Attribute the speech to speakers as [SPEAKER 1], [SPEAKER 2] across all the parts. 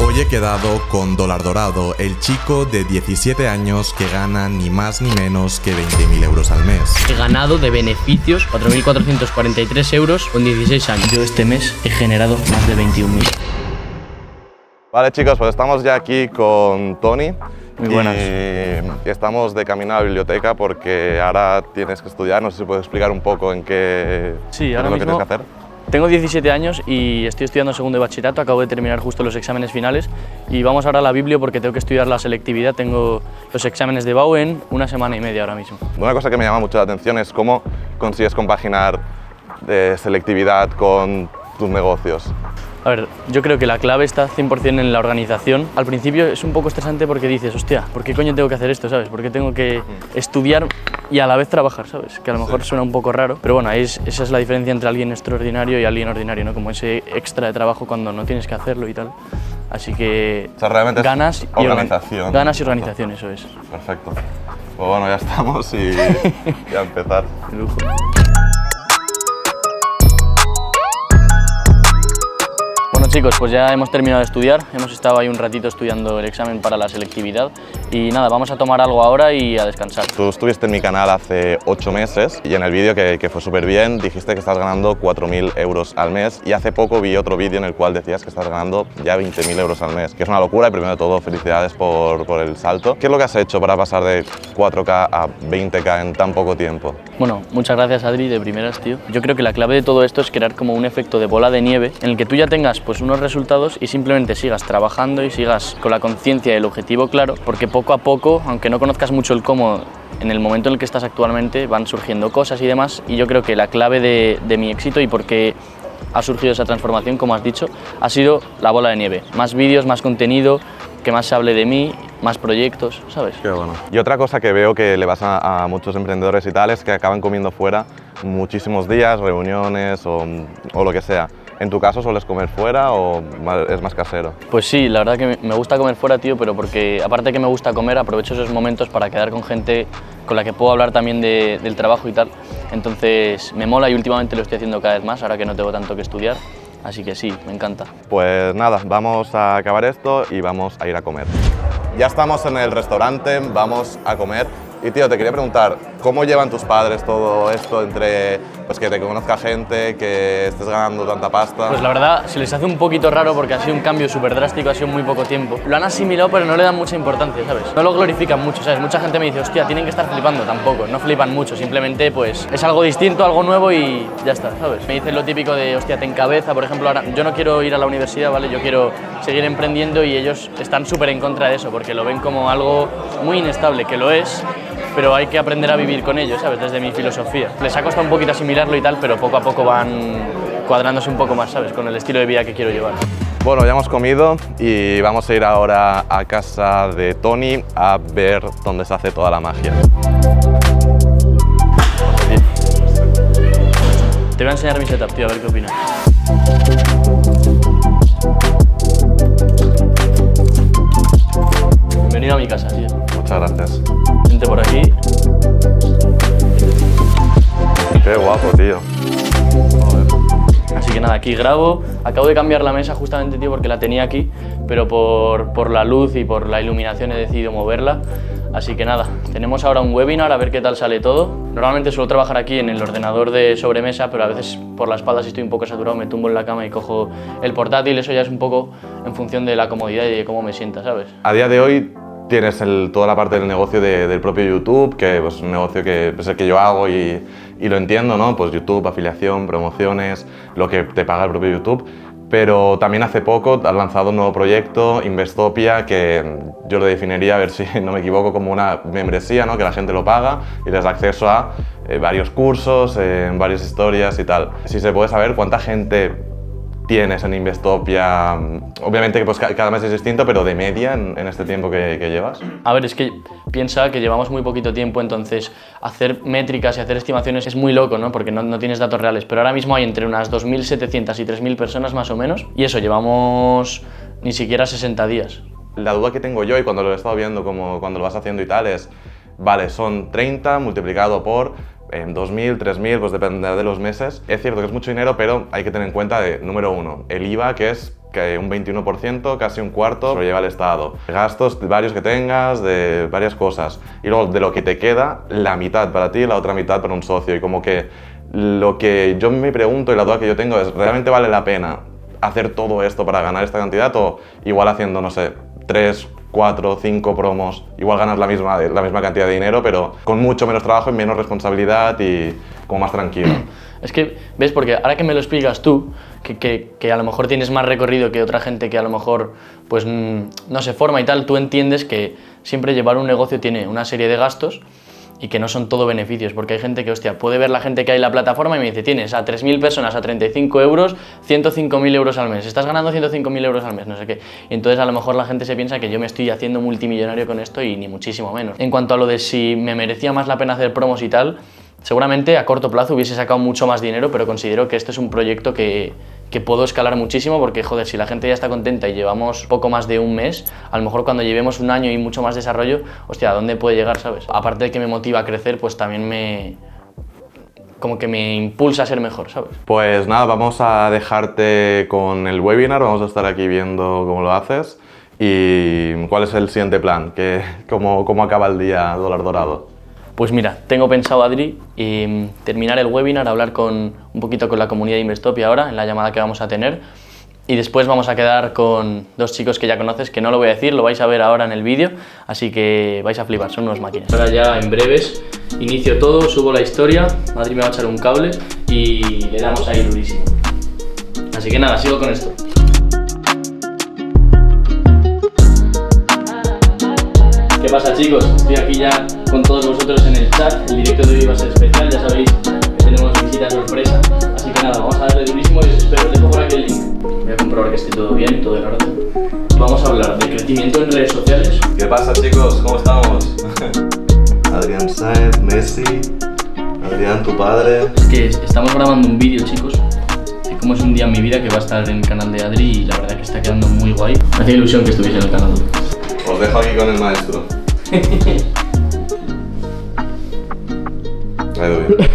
[SPEAKER 1] Hoy he quedado con Dólar Dorado, el chico de 17 años que gana ni más ni menos que 20.000 euros al mes.
[SPEAKER 2] He ganado de beneficios 4.443 euros con 16 años. Yo este mes he generado más de 21.000.
[SPEAKER 3] Vale chicos, pues estamos ya aquí con Tony.
[SPEAKER 2] Muy buenas.
[SPEAKER 3] Y estamos de camino a la biblioteca porque ahora tienes que estudiar. No sé si puedes explicar un poco en qué
[SPEAKER 2] Sí,
[SPEAKER 3] es
[SPEAKER 2] ahora
[SPEAKER 3] lo que
[SPEAKER 2] mismo
[SPEAKER 3] tienes que hacer.
[SPEAKER 2] Tengo 17 años y estoy estudiando segundo de bachillerato. Acabo de terminar justo los exámenes finales y vamos ahora a la Biblio porque tengo que estudiar la selectividad. Tengo los exámenes de BAU en una semana y media ahora mismo.
[SPEAKER 3] Una cosa que me llama mucho la atención es cómo consigues compaginar selectividad con tus negocios.
[SPEAKER 2] A ver, yo creo que la clave está 100% en la organización. Al principio es un poco estresante porque dices, hostia, ¿por qué coño tengo que hacer esto, sabes? ¿Por qué tengo que estudiar y a la vez trabajar, sabes? Que a lo mejor suena un poco raro, pero bueno, esa es la diferencia entre alguien extraordinario y alguien ordinario, ¿no? Como ese extra de trabajo cuando no tienes que hacerlo y tal. Así que
[SPEAKER 3] O sea, realmente
[SPEAKER 2] ganas
[SPEAKER 3] es
[SPEAKER 2] y
[SPEAKER 3] organización.
[SPEAKER 2] Ganas y organización, eso es.
[SPEAKER 3] Perfecto. Pues bueno, ya estamos y ya empezar.
[SPEAKER 2] De lujo. Bueno chicos, pues ya hemos terminado de estudiar, hemos estado ahí un ratito estudiando el examen para la selectividad y nada, vamos a tomar algo ahora y a descansar.
[SPEAKER 3] Tú estuviste en mi canal hace 8 meses y en el vídeo que fue súper bien dijiste que estás ganando 4.000 euros al mes y hace poco vi otro vídeo en el cual decías que estás ganando ya 20.000 euros al mes, que es una locura y primero de todo felicidades por el salto. ¿Qué es lo que has hecho para pasar de 4K a 20K en tan poco tiempo?
[SPEAKER 2] Bueno, muchas gracias Adri, de primeras tío. Yo creo que la clave de todo esto es crear como un efecto de bola de nieve en el que tú ya tengas pues unos resultados y simplemente sigas trabajando y sigas con la conciencia y el objetivo claro, porque poco a poco, aunque no conozcas mucho el cómo, en el momento en el que estás actualmente van surgiendo cosas y demás, y yo creo que la clave de mi éxito y por qué ha surgido esa transformación, como has dicho, ha sido la bola de nieve. Más vídeos, más contenido, que más se hable de mí, más proyectos, ¿sabes?
[SPEAKER 3] Qué bueno. Y otra cosa que veo que le pasa a muchos emprendedores y tal es que acaban comiendo fuera muchísimos días, reuniones o lo que sea. ¿En tu caso sueles comer fuera o es más casero?
[SPEAKER 2] Pues sí, la verdad que me gusta comer fuera, tío, pero porque aparte de que me gusta comer, aprovecho esos momentos para quedar con gente con la que puedo hablar también del trabajo y tal. Entonces me mola y últimamente lo estoy haciendo cada vez más, ahora que no tengo tanto que estudiar. Así que sí, me encanta.
[SPEAKER 3] Pues nada, vamos a acabar esto y vamos a ir a comer. Ya estamos en el restaurante, vamos a comer. Y tío, te quería preguntar, ¿cómo llevan tus padres todo esto entre pues, que te conozca gente, que estés ganando tanta pasta?
[SPEAKER 2] Pues la verdad, se les hace un poquito raro porque ha sido un cambio súper drástico, ha sido muy poco tiempo. Lo han asimilado pero no le dan mucha importancia, ¿sabes? No lo glorifican mucho, ¿sabes? Mucha gente me dice, hostia, tienen que estar flipando, tampoco, no flipan mucho, simplemente pues es algo distinto, algo nuevo y ya está, ¿sabes? Me dicen lo típico de, hostia, te encabeza, por ejemplo, ahora yo no quiero ir a la universidad, ¿vale? Yo quiero seguir emprendiendo y ellos están súper en contra de eso porque lo ven como algo muy inestable, que lo es, pero hay que aprender a vivir con ello, ¿sabes? Desde mi filosofía. Les ha costado un poquito asimilarlo y tal, pero poco a poco van cuadrándose un poco más, ¿sabes? Con el estilo de vida que quiero llevar.
[SPEAKER 3] Bueno, ya hemos comido y vamos a ir ahora a casa de Tony a ver dónde se hace toda la magia.
[SPEAKER 2] Te voy a enseñar mi setup, tío, a ver qué opinas. Bienvenido a mi casa, tío.
[SPEAKER 3] Muchas gracias.
[SPEAKER 2] Vente por aquí.
[SPEAKER 3] Qué guapo, tío.
[SPEAKER 2] Así que nada, aquí grabo. Acabo de cambiar la mesa justamente, tío, porque la tenía aquí, pero por la luz y por la iluminación he decidido moverla. Así que nada, tenemos ahora un webinar, a ver qué tal sale todo. Normalmente suelo trabajar aquí en el ordenador de sobremesa, pero a veces por la espalda si estoy un poco saturado me tumbo en la cama y cojo el portátil. Eso ya es un poco en función de la comodidad y de cómo me sienta, ¿sabes?
[SPEAKER 3] A día de hoy tienes toda la parte del negocio del propio YouTube, que pues, es un negocio que es el que yo hago y lo entiendo, ¿no? Pues YouTube, afiliación, promociones, lo que te paga el propio YouTube. Pero también hace poco has lanzado un nuevo proyecto, Investopia, que yo lo definiría, a ver si no me equivoco, como una membresía, ¿no? Que la gente lo paga y les da acceso a varios cursos, varias historias y tal. Si se puede saber cuánta gente tienes en Investopia, obviamente que pues cada mes es distinto, pero de media en este tiempo que llevas.
[SPEAKER 2] A ver, es que piensa que llevamos muy poquito tiempo, entonces hacer métricas y hacer estimaciones es muy loco, ¿no? Porque no tienes datos reales, pero ahora mismo hay entre unas 2.700 y 3.000 personas más o menos, y eso, llevamos ni siquiera 60 días.
[SPEAKER 3] La duda que tengo yo, y cuando lo he estado viendo, como cuando lo vas haciendo y tal, es, vale, son 30 multiplicado por 2.000, 3.000, pues depende de los meses. Es cierto que es mucho dinero, pero hay que tener en cuenta, número uno, el IVA, que es que un 21%, casi un cuarto, se lo lleva el Estado. Gastos varios que tengas, de varias cosas. Y luego de lo que te queda, la mitad para ti y la otra mitad para un socio. Y como que lo que yo me pregunto y la duda que yo tengo es, ¿realmente vale la pena hacer todo esto para ganar esta cantidad? O igual haciendo, no sé, 3, 4, 5 promos, igual ganas la misma cantidad de dinero, pero con mucho menos trabajo y menos responsabilidad y como más tranquilo.
[SPEAKER 2] Es que, ¿ves? Porque ahora que me lo explicas tú, que a lo mejor tienes más recorrido que otra gente que a lo mejor pues no se forma y tal, tú entiendes que siempre llevar un negocio tiene una serie de gastos y que no son todo beneficios, porque hay gente que, hostia, puede ver la gente que hay en la plataforma y me dice, tienes a 3.000 personas a 35 euros, 105.000 euros al mes, estás ganando 105.000 euros al mes, no sé qué. Y entonces a lo mejor la gente se piensa que yo me estoy haciendo multimillonario con esto y ni muchísimo menos. En cuanto a lo de si me merecía más la pena hacer promos y tal, seguramente a corto plazo hubiese sacado mucho más dinero, pero considero que este es un proyecto que puedo escalar muchísimo porque, joder, si la gente ya está contenta y llevamos poco más de un mes, a lo mejor cuando llevemos un año y mucho más desarrollo, hostia, ¿a dónde puede llegar, sabes? Aparte de que me motiva a crecer, pues también como que me impulsa a ser mejor, ¿sabes?
[SPEAKER 3] Pues nada, vamos a dejarte con el webinar, vamos a estar aquí viendo cómo lo haces y cuál es el siguiente plan, cómo acaba el día Dólar Dorado.
[SPEAKER 2] Pues mira, tengo pensado, Adri, terminar el webinar, hablar un poquito con la comunidad de Investopia ahora, en la llamada que vamos a tener, y después vamos a quedar con dos chicos que ya conoces, que no lo voy a decir, lo vais a ver ahora en el vídeo, así que vais a flipar, son unos máquinas. Ahora ya en breves inicio todo, subo la historia, Adri me va a echar un cable y le damos ahí durísimo. Así que nada, sigo con esto. ¿Qué pasa, chicos? Estoy aquí ya con todos vosotros en el chat. El directo de hoy va a ser especial, ya sabéis que tenemos visita sorpresa. Así que nada, vamos a darle durísimo y os espero. Os dejo por aquí el link. Voy a comprobar que esté todo bien, todo en orden. Vamos a hablar de crecimiento en redes sociales.
[SPEAKER 3] ¿Qué pasa, chicos? ¿Cómo estamos? Adrián Saez, Messi, Adrián, tu padre.
[SPEAKER 2] Es que estamos grabando un vídeo, chicos, de cómo es un día en mi vida que va a estar en el canal de Adri y la verdad que está quedando muy guay. Me hacía ilusión que estuviese en el canal.
[SPEAKER 3] Os dejo aquí con el maestro. Ha ido bien.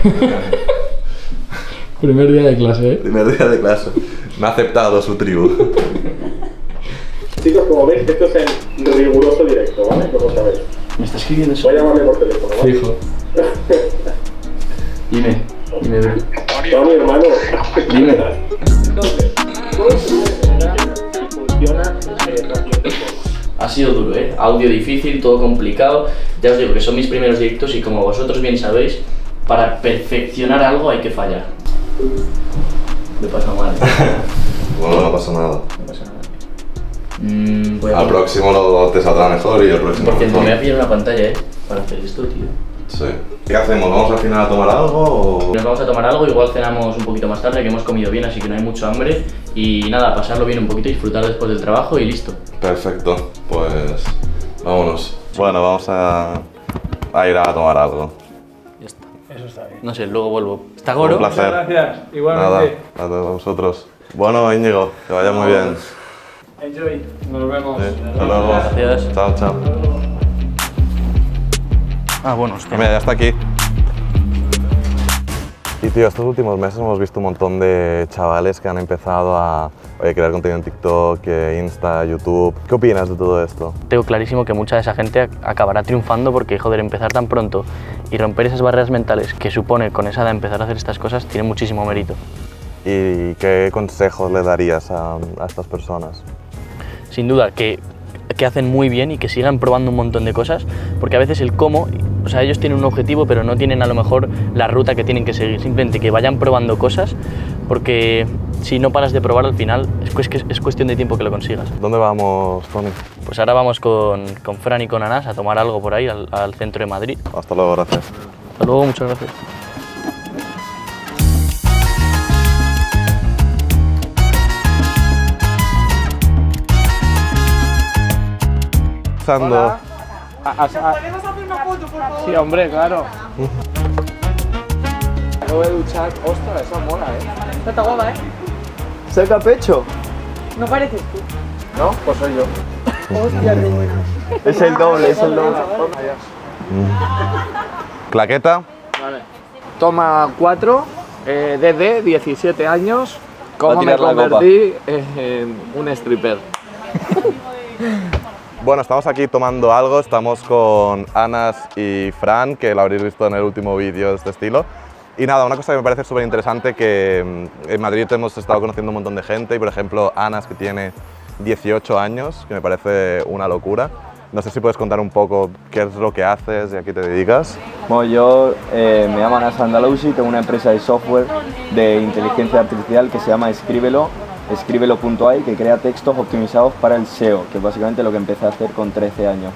[SPEAKER 2] Primer día de clase, ¿eh?
[SPEAKER 3] Primer día de clase. Me ha aceptado su tribu.
[SPEAKER 4] Chicos, como veis, esto es en riguroso directo, ¿vale? Como sabéis.
[SPEAKER 2] ¿Me está escribiendo eso?
[SPEAKER 4] Voy a llamarle por teléfono, ¿vale?
[SPEAKER 2] Fijo. Dime, bro.
[SPEAKER 4] No, mi hermano.
[SPEAKER 2] Dime.
[SPEAKER 4] Entonces, todo funciona rápido.
[SPEAKER 2] Ha sido duro, ¿eh? Audio difícil, todo complicado. Ya os digo que son mis primeros directos y como vosotros bien sabéis, para perfeccionar algo hay que fallar. Me pasa mal.
[SPEAKER 3] Bueno, no pasa nada.
[SPEAKER 2] No pasa nada.
[SPEAKER 3] Al próximo te saldrá mejor y el próximo
[SPEAKER 2] Por cierto, me
[SPEAKER 3] mejor.
[SPEAKER 2] voy a pillar una pantalla, ¿eh? Para hacer esto, tío.
[SPEAKER 3] Sí. ¿Qué hacemos? ¿Vamos al final a tomar algo o...?
[SPEAKER 2] Nos vamos a tomar algo, igual cenamos un poquito más tarde, que hemos comido bien, así que no hay mucho hambre. Y nada, pasarlo bien un poquito, disfrutar después del trabajo y listo.
[SPEAKER 3] Perfecto, pues vámonos. Bueno, vamos a ir a tomar algo.
[SPEAKER 2] Ya está.
[SPEAKER 4] Eso está bien.
[SPEAKER 2] No sé, luego vuelvo. ¿Está Goro?
[SPEAKER 3] Un placer.
[SPEAKER 4] Muchas gracias.
[SPEAKER 3] Nada,
[SPEAKER 4] Igualmente.
[SPEAKER 3] a todos vosotros. Bueno, Íñigo, que vaya muy bien.
[SPEAKER 4] Enjoy. Nos vemos.
[SPEAKER 3] Sí, hasta luego.
[SPEAKER 2] Gracias.
[SPEAKER 3] Chao, chao.
[SPEAKER 2] Ah, bueno, hostia.
[SPEAKER 3] Mira, ya está aquí. Y tío, estos últimos meses hemos visto un montón de chavales que han empezado a crear contenido en TikTok, Insta, YouTube. ¿Qué opinas de todo esto?
[SPEAKER 2] Tengo clarísimo que mucha de esa gente acabará triunfando porque, joder, empezar tan pronto y romper esas barreras mentales que supone con esa edad empezar a hacer estas cosas tiene muchísimo mérito.
[SPEAKER 3] ¿Y qué consejos le darías a estas personas?
[SPEAKER 2] Sin duda, que hacen muy bien y que sigan probando un montón de cosas, porque a veces el cómo, o sea, ellos tienen un objetivo pero no tienen a lo mejor la ruta que tienen que seguir, simplemente que vayan probando cosas, porque si no paras de probar al final es cuestión de tiempo que lo consigas.
[SPEAKER 3] ¿Dónde vamos, Tony?
[SPEAKER 2] Pues ahora vamos con Fran y con Anas a tomar algo por ahí, al centro de Madrid.
[SPEAKER 3] Hasta luego, gracias.
[SPEAKER 2] Hasta luego, muchas gracias.
[SPEAKER 4] Hola. ¿Podemos hacer una foto, por favor? Sí, hombre, claro. Acabo de duchar. Ostras, esa mola,
[SPEAKER 5] Está guapa, ¿eh?
[SPEAKER 4] ¿Saca pecho?
[SPEAKER 5] No pareces tú.
[SPEAKER 4] No, pues soy yo.
[SPEAKER 5] Hostia, qué bueno.
[SPEAKER 4] Es el doble, es el doble.
[SPEAKER 3] ¿Claqueta?
[SPEAKER 4] Vale. Toma 4, DD, 17 años,
[SPEAKER 6] ¿Cómo me convertí en un stripper?
[SPEAKER 3] Bueno, estamos aquí tomando algo, estamos con Anas y Fran, que lo habréis visto en el último vídeo de este estilo. Y nada, una cosa que me parece súper interesante, que en Madrid hemos estado conociendo un montón de gente y por ejemplo Anas, que tiene 18 años, que me parece una locura. No sé si puedes contar un poco qué es lo que haces y a qué te dedicas.
[SPEAKER 7] Bueno, yo me llamo Anas Andalusi, tengo una empresa de software de inteligencia artificial que se llama Escríbelo.ai, que crea textos optimizados para el SEO, que es básicamente lo que empecé a hacer con 13 años.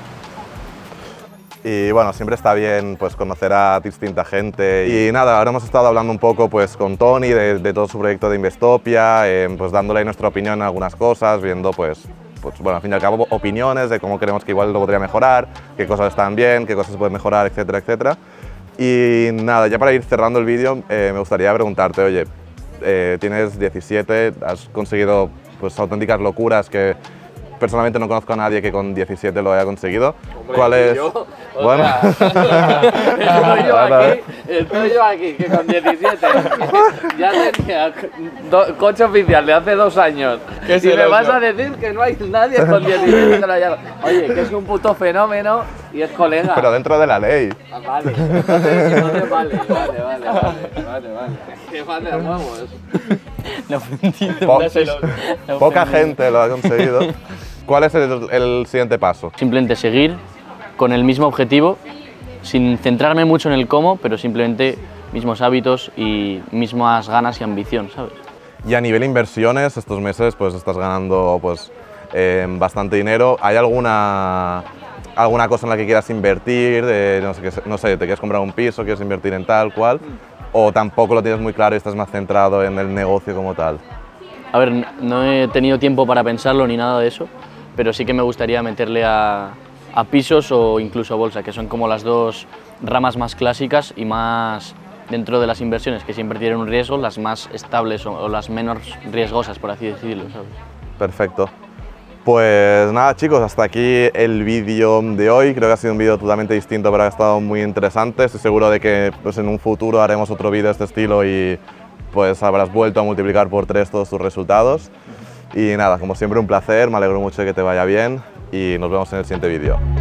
[SPEAKER 3] Y bueno, siempre está bien pues, conocer a distinta gente. Y nada, ahora hemos estado hablando un poco pues, con Tony de todo su proyecto de Investopia, pues dándole nuestra opinión en algunas cosas, viendo pues bueno, al fin y al cabo opiniones de cómo creemos que igual lo podría mejorar, qué cosas están bien, qué cosas se pueden mejorar, etcétera, etcétera. Y nada, ya para ir cerrando el vídeo, me gustaría preguntarte, oye, tienes 17, has conseguido pues, auténticas locuras que personalmente no conozco a nadie que con 17 lo haya conseguido.
[SPEAKER 6] Hombre,
[SPEAKER 3] ¿Cuál es?
[SPEAKER 6] yo,
[SPEAKER 3] bueno,
[SPEAKER 6] estoy yo aquí, que con 17 ya tenía coche oficial de hace 2 años. Y me vas a decir que no hay nadie con 17 que lo haya... Oye, que es un puto fenómeno y es colega.
[SPEAKER 3] pero dentro de la ley.
[SPEAKER 6] Ah, vale, entonces vale. Que vale a huevos.
[SPEAKER 2] La ofendido.
[SPEAKER 3] Poca gente lo ha conseguido. ¿Cuál es el siguiente paso?
[SPEAKER 2] Simplemente seguir con el mismo objetivo, sin centrarme mucho en el cómo, pero simplemente mismos hábitos y mismas ganas y ambición, ¿sabes?
[SPEAKER 3] Y a nivel inversiones, estos meses pues estás ganando pues, bastante dinero. ¿Hay alguna cosa en la que quieras invertir? No sé, ¿te quieres comprar un piso, quieres invertir en tal cual? ¿O tampoco lo tienes muy claro y estás más centrado en el negocio como tal?
[SPEAKER 2] A ver, no he tenido tiempo para pensarlo ni nada de eso, pero sí que me gustaría meterle a pisos o incluso a bolsa, que son como las dos ramas más clásicas y más dentro de las inversiones que siempre tienen un riesgo, las más estables o las menos riesgosas, por así decirlo, ¿sabes?
[SPEAKER 3] Perfecto. Pues nada chicos, hasta aquí el vídeo de hoy. Creo que ha sido un vídeo totalmente distinto, pero ha estado muy interesante. Estoy seguro de que pues, en un futuro haremos otro vídeo de este estilo y pues habrás vuelto a multiplicar por 3 todos tus resultados. Y nada, como siempre un placer, me alegro mucho de que te vaya bien y nos vemos en el siguiente vídeo.